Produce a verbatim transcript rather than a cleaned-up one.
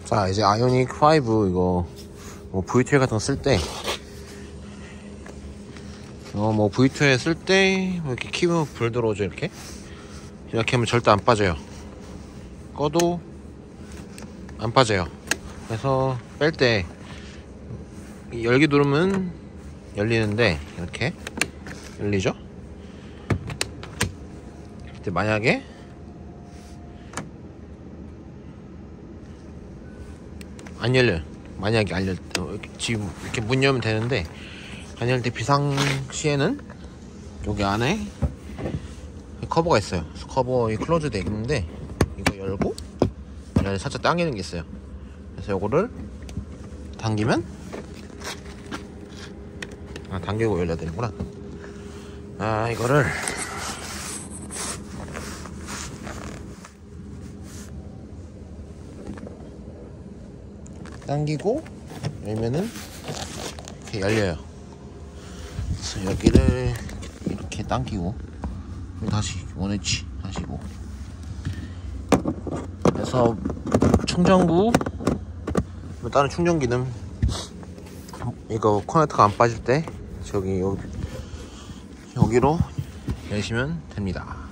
자, 이제 아이오닉 파이브 이거 뭐 브이투엘 같은 거 쓸 때 어 뭐 브이투엘 쓸 때 뭐 이렇게 키면 불 들어오죠. 이렇게 이렇게 하면 절대 안 빠져요. 꺼도 안 빠져요. 그래서 뺄 때 열기 누르면 열리는데 이렇게 열리죠. 근데 만약에 안 열려요. 만약에 안 열, 지금 이렇게 문 열면 되는데 안 열릴 때 비상시에는 여기 안에 커버가 있어요. 그래서 커버 이 클로즈 돼 있는데 이거 열고 얘를 살짝 당기는 게 있어요. 그래서 요거를 당기면 아 당기고 열려야 되는구나. 아 이거를 당기고 열면은 이렇게 열려요. 그래서 여기를 이렇게 당기고 다시 원위치 하시고 그래서 충전구 다른 충전기는 이거 커넥터가 안 빠질 때 저기 여기, 여기로 여시면 됩니다.